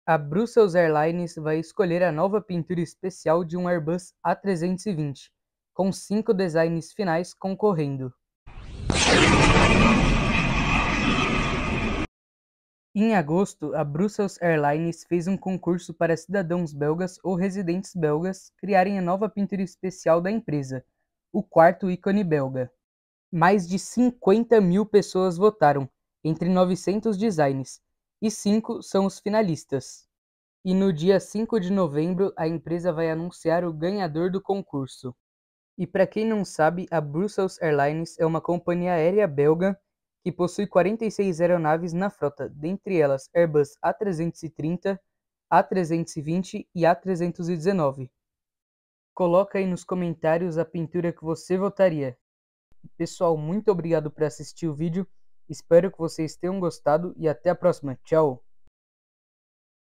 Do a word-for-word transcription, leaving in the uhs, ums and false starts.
A Brussels Airlines vai escolher a nova pintura especial de um Airbus A trezentos e vinte, com cinco designs finais concorrendo. Em agosto, a Brussels Airlines fez um concurso para cidadãos belgas ou residentes belgas criarem a nova pintura especial da empresa, o quarto ícone belga. Mais de cinquenta mil pessoas votaram, entre novecentos designs, e cinco são os finalistas. E no dia cinco de novembro, a empresa vai anunciar o ganhador do concurso. E para quem não sabe, a Brussels Airlines é uma companhia aérea belga que possui quarenta e seis aeronaves na frota, dentre elas Airbus A trezentos e trinta, A trezentos e vinte e A trezentos e dezenove. Coloca aí nos comentários a pintura que você votaria. Pessoal, muito obrigado por assistir o vídeo, espero que vocês tenham gostado e até a próxima, tchau!